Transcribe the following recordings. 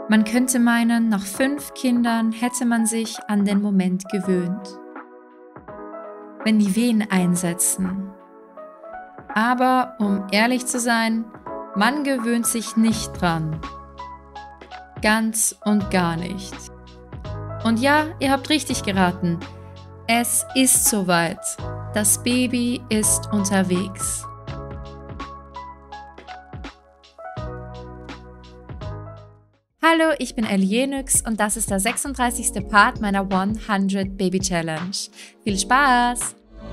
Man könnte meinen, nach 5 Kindern hätte man sich an den Moment gewöhnt. Wenn die Wehen einsetzen. Aber um ehrlich zu sein, man gewöhnt sich nicht dran. Ganz und gar nicht. Und ja, ihr habt richtig geraten. Es ist soweit. Das Baby ist unterwegs. Hallo, ich bin Elienix und das ist der 36. Part meiner 100 Baby Challenge. Viel Spaß!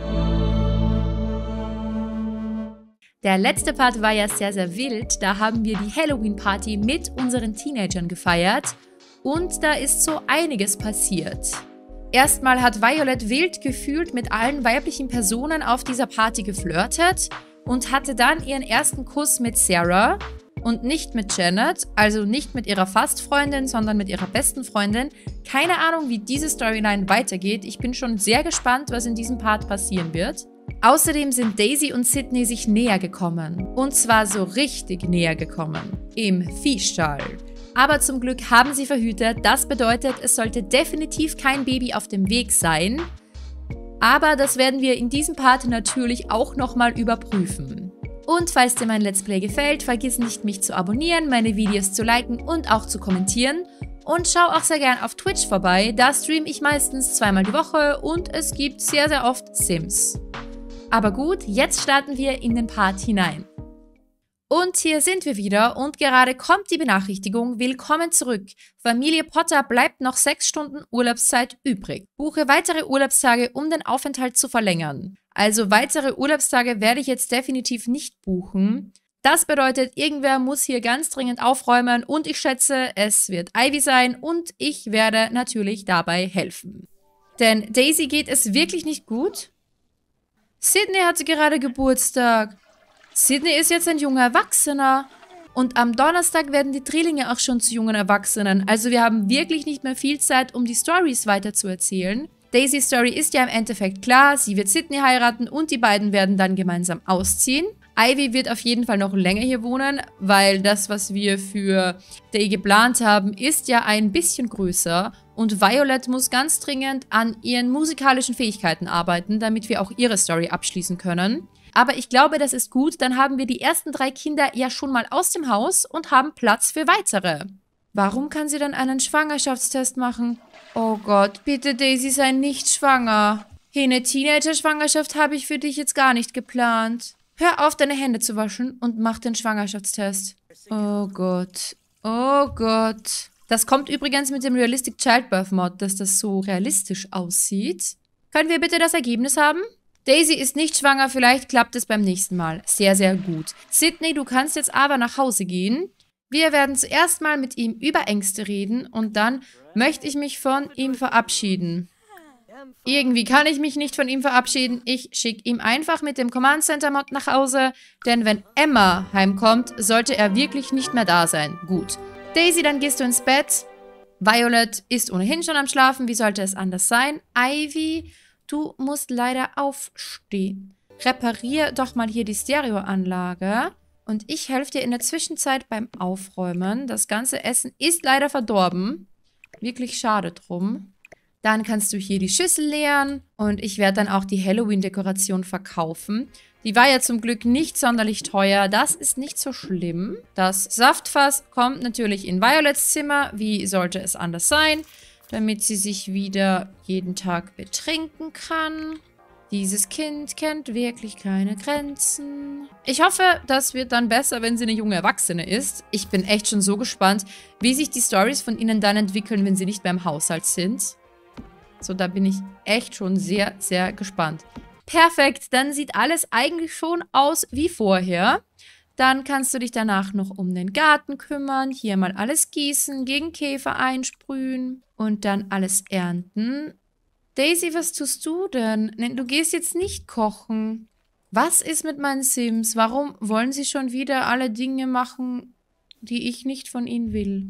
Der letzte Part war ja sehr, sehr wild. Da haben wir die Halloween-Party mit unseren Teenagern gefeiert und da ist so einiges passiert. Erstmal hat Violet wild gefühlt mit allen weiblichen Personen auf dieser Party geflirtet und hatte dann ihren ersten Kuss mit Sarah. Und nicht mit Janet, also nicht mit ihrer Fast-Freundin, sondern mit ihrer besten Freundin. Keine Ahnung, wie diese Storyline weitergeht. Ich bin schon sehr gespannt, was in diesem Part passieren wird. Außerdem sind Daisy und Sydney sich näher gekommen. Und zwar so richtig näher gekommen. Im Viehstall. Aber zum Glück haben sie verhütet. Das bedeutet, es sollte definitiv kein Baby auf dem Weg sein. Aber das werden wir in diesem Part natürlich auch nochmal überprüfen. Und falls dir mein Let's Play gefällt, vergiss nicht, mich zu abonnieren, meine Videos zu liken und auch zu kommentieren. Und schau auch sehr gern auf Twitch vorbei, da streame ich meistens 2-mal die Woche und es gibt sehr, sehr oft Sims. Aber gut, jetzt starten wir in den Part hinein. Und hier sind wir wieder und gerade kommt die Benachrichtigung, willkommen zurück. Familie Potter bleibt noch 6 Stunden Urlaubszeit übrig. Buche weitere Urlaubstage, um den Aufenthalt zu verlängern. Also weitere Urlaubstage werde ich jetzt definitiv nicht buchen. Das bedeutet, irgendwer muss hier ganz dringend aufräumen und ich schätze, es wird Ivy sein und ich werde natürlich dabei helfen. Denn Daisy geht es wirklich nicht gut. Sydney hatte gerade Geburtstag. Sydney ist jetzt ein junger Erwachsener. Und am Donnerstag werden die Drillinge auch schon zu jungen Erwachsenen. Also wir haben wirklich nicht mehr viel Zeit, um die Storys weiter zu erzählen. Daisys Story ist ja im Endeffekt klar, sie wird Sydney heiraten und die beiden werden dann gemeinsam ausziehen. Ivy wird auf jeden Fall noch länger hier wohnen, weil das, was wir für Day geplant haben, ist ja ein bisschen größer. Und Violet muss ganz dringend an ihren musikalischen Fähigkeiten arbeiten, damit wir auch ihre Story abschließen können. Aber ich glaube, das ist gut, dann haben wir die ersten 3 Kinder ja schon mal aus dem Haus und haben Platz für weitere. Warum kann sie dann einen Schwangerschaftstest machen? Oh Gott, bitte Daisy, sei nicht schwanger. Hey, eine Teenager-Schwangerschaft habe ich für dich jetzt gar nicht geplant. Hör auf, deine Hände zu waschen und mach den Schwangerschaftstest. Oh Gott. Oh Gott. Das kommt übrigens mit dem Realistic Childbirth Mod, dass das so realistisch aussieht. Können wir bitte das Ergebnis haben? Daisy ist nicht schwanger, vielleicht klappt es beim nächsten Mal. Sehr, sehr gut. Sydney, du kannst jetzt aber nach Hause gehen. Wir werden zuerst mal mit ihm über Ängste reden und dann möchte ich mich von ihm verabschieden. Irgendwie kann ich mich nicht von ihm verabschieden. Ich schicke ihm einfach mit dem Command Center Mod nach Hause, denn wenn Emma heimkommt, sollte er wirklich nicht mehr da sein. Gut. Daisy, dann gehst du ins Bett. Violet ist ohnehin schon am Schlafen. Wie sollte es anders sein? Ivy, du musst leider aufstehen. Reparier doch mal hier die Stereoanlage. Und ich helfe dir in der Zwischenzeit beim Aufräumen. Das ganze Essen ist leider verdorben. Wirklich schade drum. Dann kannst du hier die Schüssel leeren. Und ich werde dann auch die Halloween-Dekoration verkaufen. Die war ja zum Glück nicht sonderlich teuer. Das ist nicht so schlimm. Das Saftfass kommt natürlich in Violets Zimmer. Wie sollte es anders sein? Damit sie sich wieder jeden Tag betrinken kann. Dieses Kind kennt wirklich keine Grenzen. Ich hoffe, das wird dann besser, wenn sie eine junge Erwachsene ist. Ich bin echt schon so gespannt, wie sich die Storys von ihnen dann entwickeln, wenn sie nicht mehr im Haushalt sind. So, da bin ich echt schon sehr, sehr gespannt. Perfekt, dann sieht alles eigentlich schon aus wie vorher. Dann kannst du dich danach noch um den Garten kümmern, hier mal alles gießen, gegen Käfer einsprühen und dann alles ernten. Daisy, was tust du denn? Du gehst jetzt nicht kochen. Was ist mit meinen Sims? Warum wollen sie schon wieder alle Dinge machen, die ich nicht von ihnen will?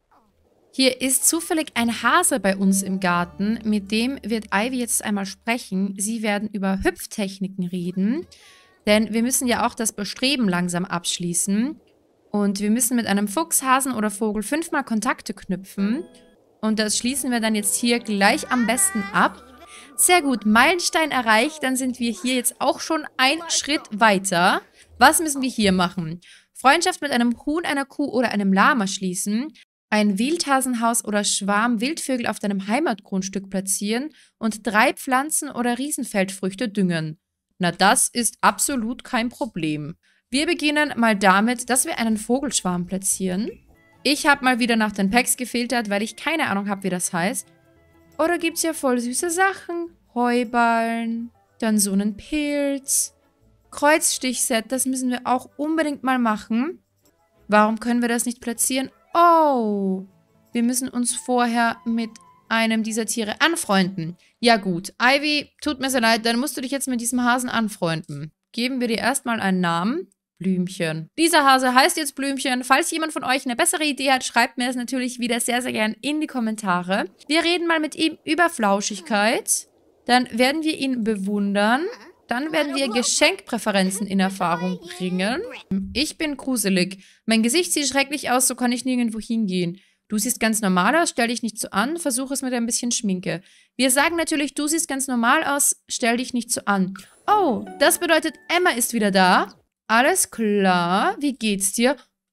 Hier ist zufällig ein Hase bei uns im Garten. Mit dem wird Ivy jetzt einmal sprechen. Sie werden über Hüpftechniken reden. Denn wir müssen ja auch das Bestreben langsam abschließen. Und wir müssen mit einem Fuchs, Hasen oder Vogel 5-mal Kontakte knüpfen. Und das schließen wir dann jetzt hier gleich am besten ab. Sehr gut, Meilenstein erreicht. Dann sind wir hier jetzt auch schon einen Schritt weiter. Was müssen wir hier machen? Freundschaft mit einem Huhn, einer Kuh oder einem Lama schließen. Ein Wildhasenhaus oder Schwarm Wildvögel auf deinem Heimatgrundstück platzieren. Und 3 Pflanzen oder Riesenfeldfrüchte düngen. Na, das ist absolut kein Problem. Wir beginnen mal damit, dass wir einen Vogelschwarm platzieren. Ich habe mal wieder nach den Packs gefiltert, weil ich keine Ahnung habe, wie das heißt. Oh, da gibt es ja voll süße Sachen. Heuballen, dann so einen Pilz. Kreuzstichset, das müssen wir auch unbedingt mal machen. Warum können wir das nicht platzieren? Oh, wir müssen uns vorher mit einem dieser Tiere anfreunden. Ja gut, Ivy, tut mir sehr leid, dann musst du dich jetzt mit diesem Hasen anfreunden. Geben wir dir erstmal einen Namen. Blümchen. Dieser Hase heißt jetzt Blümchen. Falls jemand von euch eine bessere Idee hat, schreibt mir das natürlich wieder sehr, sehr gern in die Kommentare. Wir reden mal mit ihm über Flauschigkeit. Dann werden wir ihn bewundern. Dann werden wir Geschenkpräferenzen in Erfahrung bringen. Ich bin gruselig. Mein Gesicht sieht schrecklich aus, so kann ich nirgendwo hingehen. Du siehst ganz normal aus, stell dich nicht so an, versuch es mit ein bisschen Schminke. Wir sagen natürlich, du siehst ganz normal aus, stell dich nicht so an. Oh, das bedeutet, Emma ist wieder da. Alles klar, wie geht's dir?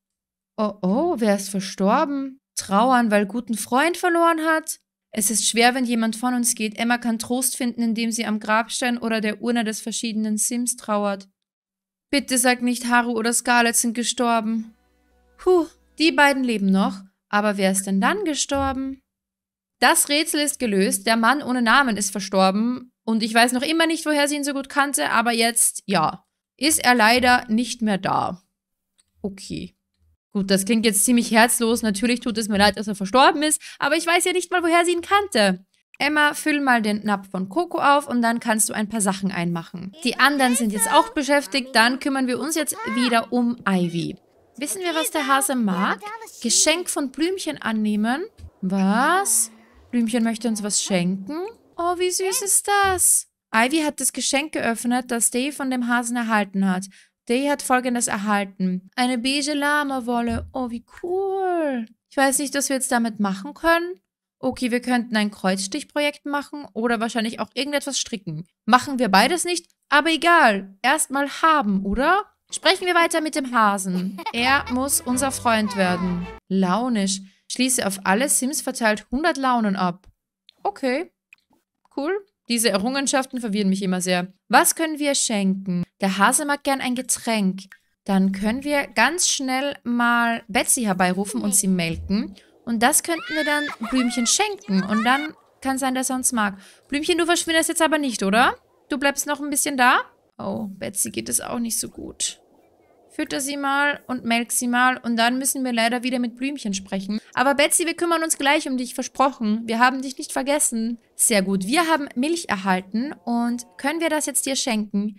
Oh, wer ist verstorben? Trauern, weil guten Freund verloren hat? Es ist schwer, wenn jemand von uns geht. Emma kann Trost finden, indem sie am Grabstein oder der Urne des verschiedenen Sims trauert. Bitte sag nicht, Haru oder Scarlett sind gestorben. Puh, die beiden leben noch. Aber wer ist denn dann gestorben? Das Rätsel ist gelöst. Der Mann ohne Namen ist verstorben. Und ich weiß noch immer nicht, woher sie ihn so gut kannte. Aber jetzt, ja, ist er leider nicht mehr da. Okay. Gut, das klingt jetzt ziemlich herzlos. Natürlich tut es mir leid, dass er verstorben ist. Aber ich weiß ja nicht mal, woher sie ihn kannte. Emma, füll mal den Napf von Coco auf und dann kannst du ein paar Sachen einmachen. Die anderen sind jetzt auch beschäftigt. Dann kümmern wir uns jetzt wieder um Ivy. Wissen wir, was der Hase mag? Geschenk von Blümchen annehmen. Was? Blümchen möchte uns was schenken? Oh, wie süß ist das? Ivy hat das Geschenk geöffnet, das Day von dem Hasen erhalten hat. Day hat Folgendes erhalten. Eine beige Lama-Wolle. Oh, wie cool. Ich weiß nicht, was wir jetzt damit machen können. Okay, wir könnten ein Kreuzstichprojekt machen oder wahrscheinlich auch irgendetwas stricken. Machen wir beides nicht, aber egal. Erstmal haben, oder? Sprechen wir weiter mit dem Hasen. Er muss unser Freund werden. Launisch. Schließe auf alle Sims verteilt 100 Launen ab. Okay. Cool. Diese Errungenschaften verwirren mich immer sehr. Was können wir schenken? Der Hase mag gern ein Getränk. Dann können wir ganz schnell mal Betsy herbeirufen und sie melken. Und das könnten wir dann Blümchen schenken. Und dann kann sein, dass er uns mag. Blümchen, du verschwindest jetzt aber nicht, oder? Du bleibst noch ein bisschen da? Oh, Betsy geht es auch nicht so gut. Fütter sie mal und melk sie mal und dann müssen wir leider wieder mit Blümchen sprechen. Aber Betsy, wir kümmern uns gleich um dich, versprochen. Wir haben dich nicht vergessen. Sehr gut, wir haben Milch erhalten und können wir das jetzt dir schenken?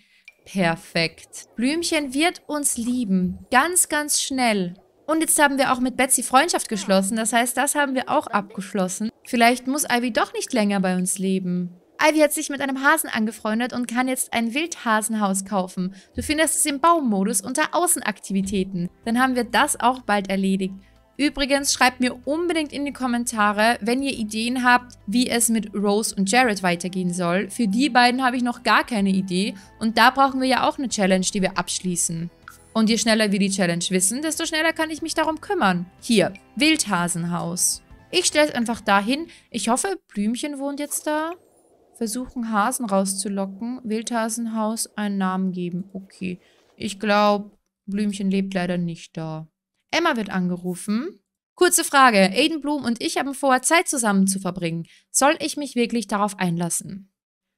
Perfekt. Blümchen wird uns lieben. Ganz, ganz schnell. Und jetzt haben wir auch mit Betsy Freundschaft geschlossen. Das heißt, das haben wir auch abgeschlossen. Vielleicht muss Ivy doch nicht länger bei uns leben. Ivy hat sich mit einem Hasen angefreundet und kann jetzt ein Wildhasenhaus kaufen. Du findest es im Baummodus unter Außenaktivitäten. Dann haben wir das auch bald erledigt. Übrigens, schreibt mir unbedingt in die Kommentare, wenn ihr Ideen habt, wie es mit Rose und Jared weitergehen soll. Für die beiden habe ich noch gar keine Idee. Und da brauchen wir ja auch eine Challenge, die wir abschließen. Und je schneller wir die Challenge wissen, desto schneller kann ich mich darum kümmern. Hier, Wildhasenhaus. Ich stelle es einfach dahin. Ich hoffe, Blümchen wohnt jetzt da. Versuchen, Hasen rauszulocken. Wildhasenhaus einen Namen geben. Okay. Ich glaube, Blümchen lebt leider nicht da. Emma wird angerufen. Kurze Frage. Aiden Bloom und ich haben vor, Zeit zusammen zu verbringen. Soll ich mich wirklich darauf einlassen?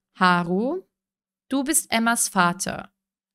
Haru, du bist Emmas Vater.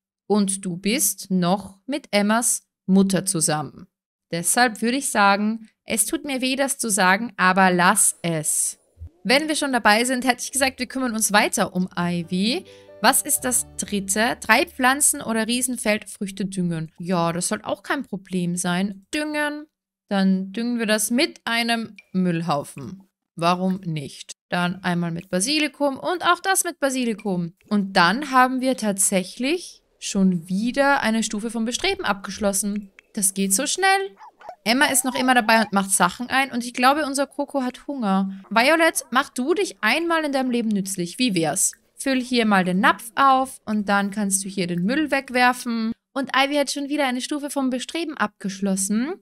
Und du bist noch mit Emmas Mutter zusammen. Deshalb würde ich sagen, es tut mir weh, das zu sagen, aber lass es. Wenn wir schon dabei sind, hätte ich gesagt, wir kümmern uns weiter um Ivy. Was ist das dritte? 3 Pflanzen oder Riesenfeldfrüchte düngen. Ja, das soll auch kein Problem sein. Düngen. Dann düngen wir das mit einem Müllhaufen. Warum nicht? Dann einmal mit Basilikum und auch das mit Basilikum. Und dann haben wir tatsächlich schon wieder eine Stufe vom Bestreben abgeschlossen. Das geht so schnell. Emma ist noch immer dabei und macht Sachen ein. Und ich glaube, unser Coco hat Hunger. Violet, mach du dich einmal in deinem Leben nützlich. Wie wär's? Füll hier mal den Napf auf und dann kannst du hier den Müll wegwerfen. Und Ivy hat schon wieder eine Stufe vom Bestreben abgeschlossen.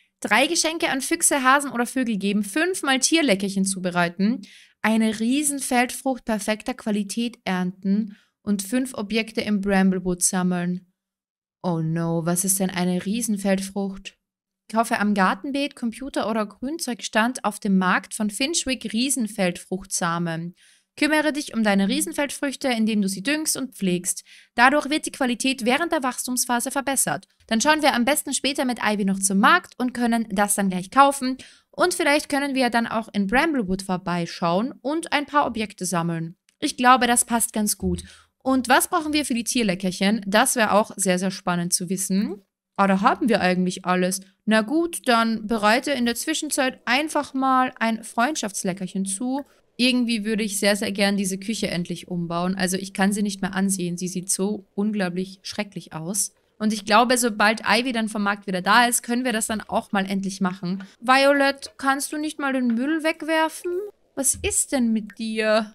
3 Geschenke an Füchse, Hasen oder Vögel geben. 5 mal Tierleckerchen zubereiten. Eine Riesenfeldfrucht perfekter Qualität ernten. Und 5 Objekte im Bramblewood sammeln. Oh no, was ist denn eine Riesenfeldfrucht? Kaufe am Gartenbeet, Computer- oder Grünzeugstand auf dem Markt von Finchwick Riesenfeldfruchtsamen. Kümmere dich um deine Riesenfeldfrüchte, indem du sie düngst und pflegst. Dadurch wird die Qualität während der Wachstumsphase verbessert. Dann schauen wir am besten später mit Ivy noch zum Markt und können das dann gleich kaufen. Und vielleicht können wir dann auch in Bramblewood vorbeischauen und ein paar Objekte sammeln. Ich glaube, das passt ganz gut. Und was brauchen wir für die Tierleckerchen? Das wäre auch sehr, sehr spannend zu wissen. Ah, da haben wir eigentlich alles. Na gut, dann bereite in der Zwischenzeit einfach mal ein Freundschaftsleckerchen zu. Irgendwie würde ich sehr, sehr gern diese Küche endlich umbauen. Also ich kann sie nicht mehr ansehen. Sie sieht so unglaublich schrecklich aus. Und ich glaube, sobald Ivy dann vom Markt wieder da ist, können wir das dann auch mal endlich machen. Violet, kannst du nicht mal den Müll wegwerfen? Was ist denn mit dir?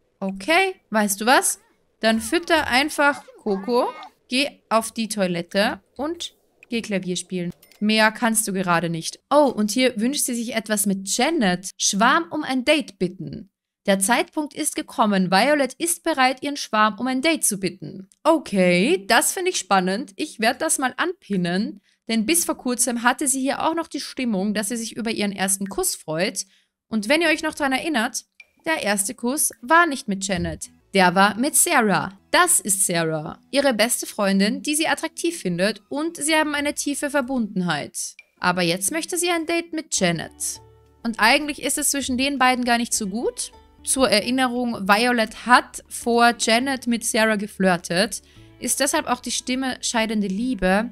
Okay, weißt du was? Dann fütter einfach Coco, geh auf die Toilette und geh Klavier spielen. Mehr kannst du gerade nicht. Oh, und hier wünscht sie sich etwas mit Janet. Schwarm um ein Date bitten. Der Zeitpunkt ist gekommen. Violet ist bereit, ihren Schwarm um ein Date zu bitten. Okay, das finde ich spannend. Ich werde das mal anpinnen. Denn bis vor kurzem hatte sie hier auch noch die Stimmung, dass sie sich über ihren ersten Kuss freut. Und wenn ihr euch noch daran erinnert, der erste Kuss war nicht mit Janet. Der war mit Sarah. Das ist Sarah, ihre beste Freundin, die sie attraktiv findet und sie haben eine tiefe Verbundenheit. Aber jetzt möchte sie ein Date mit Janet. Und eigentlich ist es zwischen den beiden gar nicht so gut. Zur Erinnerung, Violet hat vor Janet mit Sarah geflirtet, ist deshalb auch die Stimme scheidende Liebe.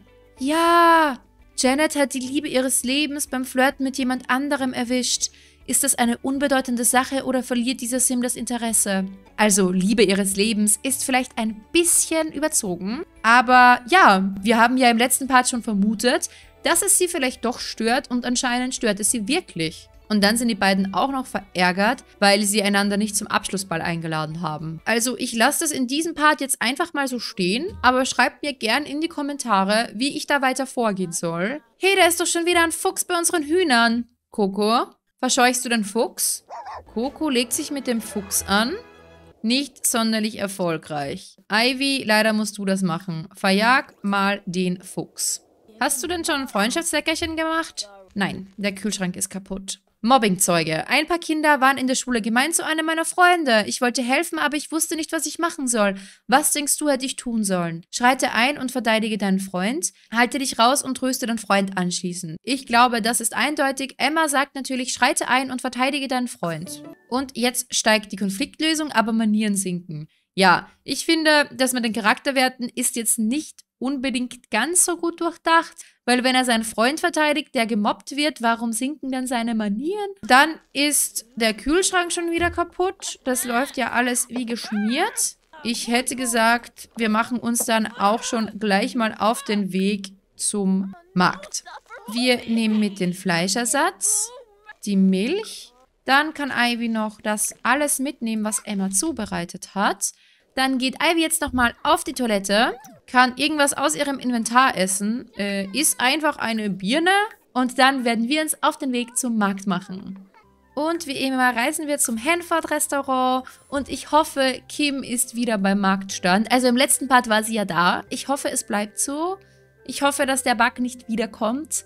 Ja, Janet hat die Liebe ihres Lebens beim Flirten mit jemand anderem erwischt. Ist das eine unbedeutende Sache oder verliert dieser Sim das Interesse? Also, Liebe ihres Lebens ist vielleicht ein bisschen überzogen. Aber ja, wir haben ja im letzten Part schon vermutet, dass es sie vielleicht doch stört und anscheinend stört es sie wirklich. Und dann sind die beiden auch noch verärgert, weil sie einander nicht zum Abschlussball eingeladen haben. Also ich lasse das in diesem Part jetzt einfach mal so stehen, aber schreibt mir gern in die Kommentare, wie ich da weiter vorgehen soll. Hey, da ist doch schon wieder ein Fuchs bei unseren Hühnern. Coco, verscheuchst du den Fuchs? Coco legt sich mit dem Fuchs an. Nicht sonderlich erfolgreich. Ivy, leider musst du das machen. Verjag mal den Fuchs. Hast du denn schon ein Freundschaftsleckerchen gemacht? Nein, der Kühlschrank ist kaputt. Mobbingzeuge. Ein paar Kinder waren in der Schule gemein zu einem meiner Freunde. Ich wollte helfen, aber ich wusste nicht, was ich machen soll. Was denkst du, hätte ich tun sollen? Schreite ein und verteidige deinen Freund. Halte dich raus und tröste deinen Freund anschließend. Ich glaube, das ist eindeutig. Emma sagt natürlich, schreite ein und verteidige deinen Freund. Und jetzt steigt die Konfliktlösung, aber Manieren sinken. Ja, ich finde, das mit den Charakterwerten ist jetzt nicht unbedingt ganz so gut durchdacht, weil wenn er seinen Freund verteidigt, der gemobbt wird, warum sinken dann seine Manieren? Dann ist der Kühlschrank schon wieder kaputt. Das läuft ja alles wie geschmiert. Ich hätte gesagt, wir machen uns dann auch schon gleich mal auf den Weg zum Markt. Wir nehmen mit den Fleischersatz, die Milch. Dann kann Ivy noch das alles mitnehmen, was Emma zubereitet hat. Dann geht Ivy jetzt nochmal auf die Toilette, kann irgendwas aus ihrem Inventar essen, isst einfach eine Birne und dann werden wir uns auf den Weg zum Markt machen. Und wie immer reisen wir zum Hanford-Restaurant und ich hoffe, Kim ist wieder beim Marktstand. Also im letzten Part war sie ja da. Ich hoffe, es bleibt so. Ich hoffe, dass der Bug nicht wiederkommt.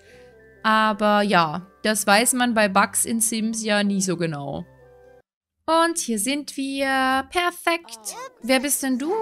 Aber ja, das weiß man bei Bugs in Sims ja nie so genau. Und hier sind wir. Perfekt. Wer bist denn du?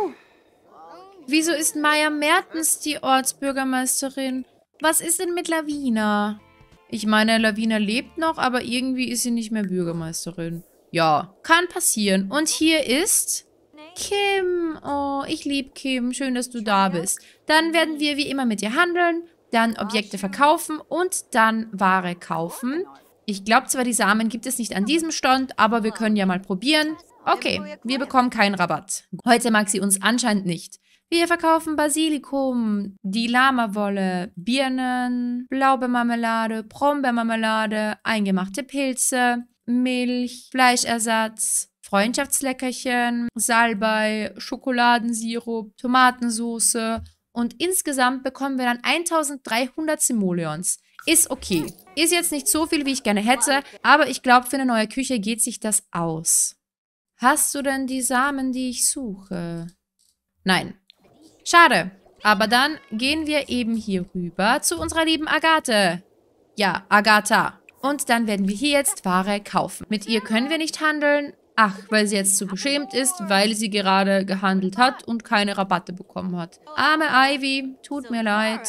Wieso ist Maya Mertens die Ortsbürgermeisterin? Was ist denn mit Lavina? Ich meine, Lavina lebt noch, aber irgendwie ist sie nicht mehr Bürgermeisterin. Ja, kann passieren. Und hier ist Kim. Oh, ich liebe Kim. Schön, dass du da bist. Dann werden wir wie immer mit dir handeln, dann Objekte verkaufen und dann Ware kaufen. Ich glaube zwar, die Samen gibt es nicht an diesem Stand, aber wir können ja mal probieren. Okay, wir bekommen keinen Rabatt. Heute mag sie uns anscheinend nicht. Wir verkaufen Basilikum, die Lamawolle, Birnen, Blaubeermarmelade, Brombeermarmelade, eingemachte Pilze, Milch, Fleischersatz, Freundschaftsleckerchen, Salbei, Schokoladensirup, Tomatensauce und insgesamt bekommen wir dann 1300 Simoleons. Ist okay. Ist jetzt nicht so viel, wie ich gerne hätte, aber ich glaube, für eine neue Küche geht sich das aus. Hast du denn die Samen, die ich suche? Nein. Schade. Aber dann gehen wir eben hier rüber zu unserer lieben Agathe. Ja, Agatha. Und dann werden wir hier jetzt Ware kaufen. Mit ihr können wir nicht handeln. Ach, weil sie jetzt zu beschämt ist, weil sie gerade gehandelt hat und keine Rabatte bekommen hat. Arme Ivy, tut mir leid.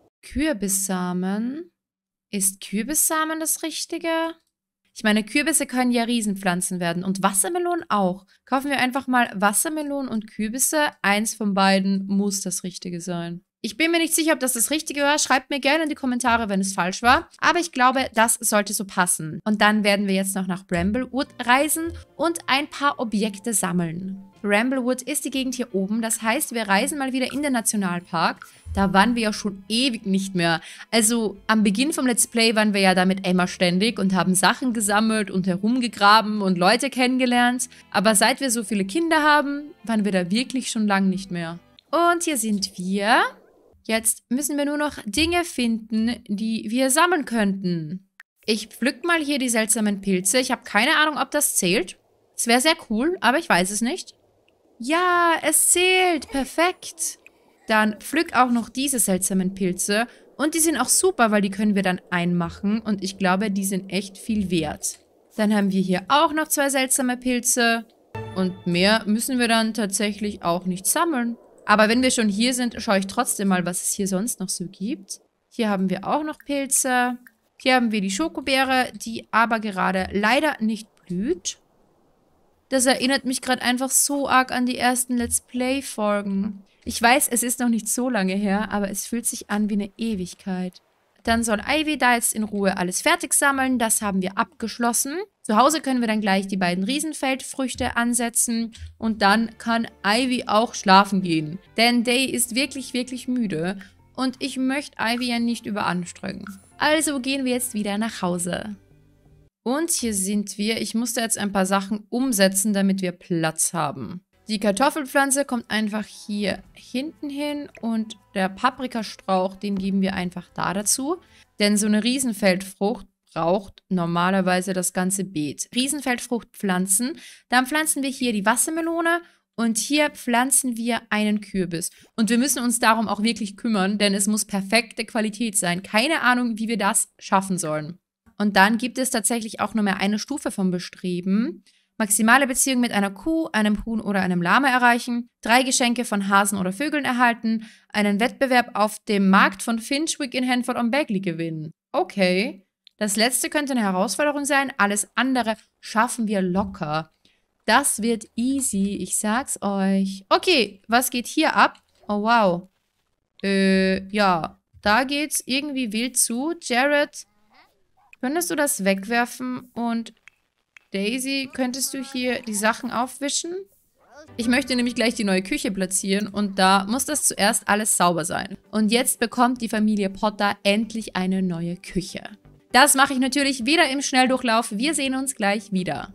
Kürbissamen? Ist Kürbissamen das Richtige? Ich meine, Kürbisse können ja Riesenpflanzen werden und Wassermelonen auch. Kaufen wir einfach mal Wassermelonen und Kürbisse. Eins von beiden muss das Richtige sein. Ich bin mir nicht sicher, ob das das Richtige war. Schreibt mir gerne in die Kommentare, wenn es falsch war. Aber ich glaube, das sollte so passen. Und dann werden wir jetzt noch nach Bramblewood reisen und ein paar Objekte sammeln. Bramblewood ist die Gegend hier oben. Das heißt, wir reisen mal wieder in den Nationalpark. Da waren wir ja schon ewig nicht mehr. Also am Beginn vom Let's Play waren wir ja da mit Emma ständig und haben Sachen gesammelt und herumgegraben und Leute kennengelernt. Aber seit wir so viele Kinder haben, waren wir da wirklich schon lang nicht mehr. Und hier sind wir. Jetzt müssen wir nur noch Dinge finden, die wir sammeln könnten. Ich pflück mal hier die seltsamen Pilze. Ich habe keine Ahnung, ob das zählt. Es wäre sehr cool, aber ich weiß es nicht. Ja, es zählt. Perfekt. Dann pflück auch noch diese seltsamen Pilze. Und die sind auch super, weil die können wir dann einmachen. Und ich glaube, die sind echt viel wert. Dann haben wir hier auch noch 2 seltsame Pilze. Und mehr müssen wir dann tatsächlich auch nicht sammeln. Aber wenn wir schon hier sind, schaue ich trotzdem mal, was es hier sonst noch so gibt. Hier haben wir auch noch Pilze. Hier haben wir die Schokobeere, die aber gerade leider nicht blüht. Das erinnert mich gerade einfach so arg an die ersten Let's Play-Folgen. Ich weiß, es ist noch nicht so lange her, aber es fühlt sich an wie eine Ewigkeit. Dann soll Ivy da jetzt in Ruhe alles fertig sammeln. Das haben wir abgeschlossen. Zu Hause können wir dann gleich die beiden Riesenfeldfrüchte ansetzen. Und dann kann Ivy auch schlafen gehen. Denn Day ist wirklich, wirklich müde. Und ich möchte Ivy ja nicht überanstrengen. Also gehen wir jetzt wieder nach Hause. Und hier sind wir. Ich musste jetzt ein paar Sachen umsetzen, damit wir Platz haben. Die Kartoffelpflanze kommt einfach hier hinten hin und der Paprikastrauch, den geben wir einfach da dazu. Denn so eine Riesenfeldfrucht braucht normalerweise das ganze Beet. Riesenfeldfrucht pflanzen, dann pflanzen wir hier die Wassermelone und hier pflanzen wir einen Kürbis. Und wir müssen uns darum auch wirklich kümmern, denn es muss perfekte Qualität sein. Keine Ahnung, wie wir das schaffen sollen. Und dann gibt es tatsächlich auch nur mehr eine Stufe vom Bestreben. Maximale Beziehung mit einer Kuh, einem Huhn oder einem Lama erreichen, 3 Geschenke von Hasen oder Vögeln erhalten, einen Wettbewerb auf dem Markt von Finchwick in Hanford on Bagley gewinnen. Okay, das letzte könnte eine Herausforderung sein, alles andere schaffen wir locker. Das wird easy, ich sag's euch. Okay, was geht hier ab? Oh wow. Ja, da geht's irgendwie wild zu. Jared, könntest du das wegwerfen und Daisy, könntest du hier die Sachen aufwischen? Ich möchte nämlich gleich die neue Küche platzieren und da muss das zuerst alles sauber sein. Und jetzt bekommt die Familie Potter endlich eine neue Küche. Das mache ich natürlich wieder im Schnelldurchlauf. Wir sehen uns gleich wieder.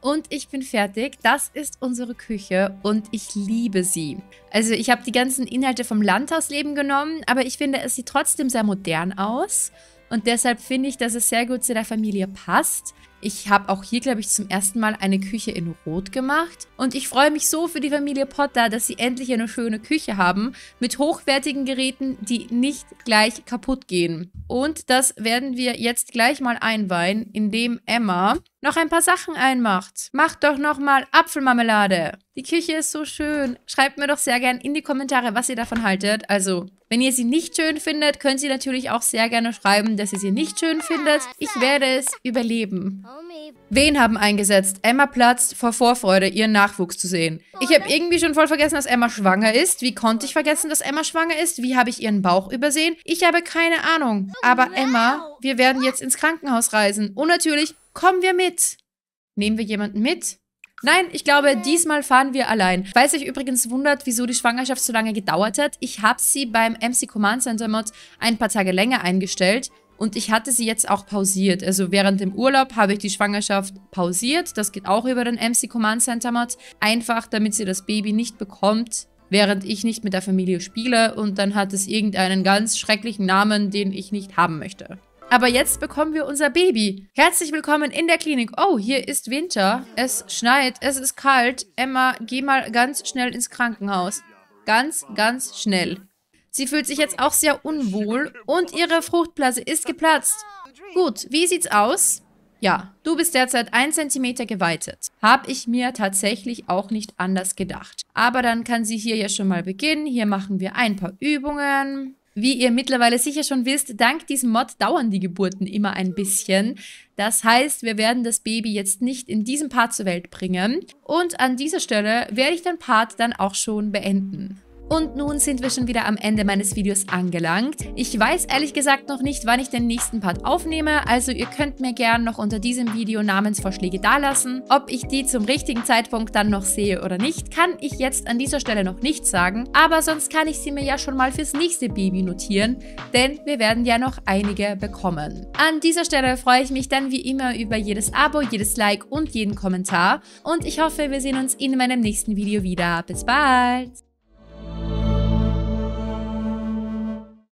Und ich bin fertig. Das ist unsere Küche und ich liebe sie. Also ich habe die ganzen Inhalte vom Landhausleben genommen, aber ich finde, es sieht trotzdem sehr modern aus. Und deshalb finde ich, dass es sehr gut zu der Familie passt. Ich habe auch hier, glaube ich, zum ersten Mal eine Küche in Rot gemacht. Und ich freue mich so für die Familie Potter, dass sie endlich eine schöne Küche haben mit hochwertigen Geräten, die nicht gleich kaputt gehen. Und das werden wir jetzt gleich mal einweihen, indem Emma noch ein paar Sachen einmacht. Macht doch nochmal Apfelmarmelade. Die Küche ist so schön. Schreibt mir doch sehr gern in die Kommentare, was ihr davon haltet. Also, wenn ihr sie nicht schön findet, könnt ihr natürlich auch sehr gerne schreiben, dass ihr sie nicht schön findet. Ich werde es überleben. Wen haben eingesetzt? Emma platzt vor Vorfreude, ihren Nachwuchs zu sehen. Ich habe irgendwie schon voll vergessen, dass Emma schwanger ist. Wie konnte ich vergessen, dass Emma schwanger ist? Wie habe ich ihren Bauch übersehen? Ich habe keine Ahnung. Aber Emma, wir werden jetzt ins Krankenhaus reisen. Und natürlich kommen wir mit. Nehmen wir jemanden mit? Nein, ich glaube, diesmal fahren wir allein. Falls euch übrigens wundert, wieso die Schwangerschaft so lange gedauert hat, ich habe sie beim MC Command Center Mod ein paar Tage länger eingestellt und ich hatte sie jetzt auch pausiert. Also während dem Urlaub habe ich die Schwangerschaft pausiert. Das geht auch über den MC Command Center Mod. Einfach, damit sie das Baby nicht bekommt, während ich nicht mit der Familie spiele und dann hat es irgendeinen ganz schrecklichen Namen, den ich nicht haben möchte. Aber jetzt bekommen wir unser Baby. Herzlich willkommen in der Klinik. Oh, hier ist Winter. Es schneit, es ist kalt. Emma, geh mal ganz schnell ins Krankenhaus. Ganz, ganz schnell. Sie fühlt sich jetzt auch sehr unwohl und ihre Fruchtblase ist geplatzt. Gut, wie sieht's aus? Ja, du bist derzeit 1 Zentimeter geweitet. Habe ich mir tatsächlich auch nicht anders gedacht. Aber dann kann sie hier ja schon mal beginnen. Hier machen wir ein paar Übungen. Wie ihr mittlerweile sicher schon wisst, dank diesem Mod dauern die Geburten immer ein bisschen. Das heißt, wir werden das Baby jetzt nicht in diesem Part zur Welt bringen. Und an dieser Stelle werde ich den Part dann auch schon beenden. Und nun sind wir schon wieder am Ende meines Videos angelangt. Ich weiß ehrlich gesagt noch nicht, wann ich den nächsten Part aufnehme, also ihr könnt mir gerne noch unter diesem Video Namensvorschläge dalassen. Ob ich die zum richtigen Zeitpunkt dann noch sehe oder nicht, kann ich jetzt an dieser Stelle noch nicht sagen, aber sonst kann ich sie mir ja schon mal fürs nächste Baby notieren, denn wir werden ja noch einige bekommen. An dieser Stelle freue ich mich dann wie immer über jedes Abo, jedes Like und jeden Kommentar und ich hoffe, wir sehen uns in meinem nächsten Video wieder. Bis bald!